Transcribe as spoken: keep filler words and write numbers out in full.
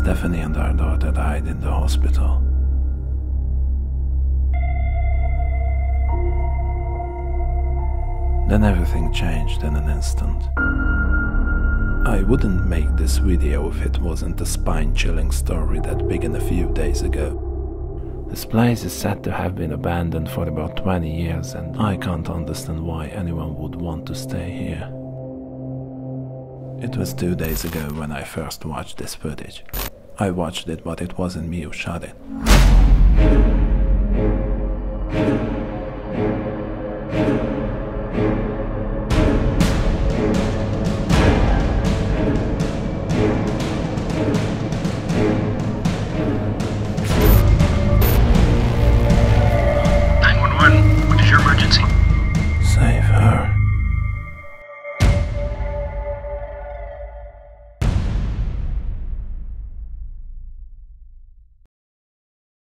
Stephanie and our daughter died in the hospital. Then everything changed in an instant. I wouldn't make this video if it wasn't a spine-chilling story that began a few days ago. This place is said to have been abandoned for about twenty years, and I can't understand why anyone would want to stay here. It was two days ago when I first watched this footage. I watched it, but it wasn't me who shot it.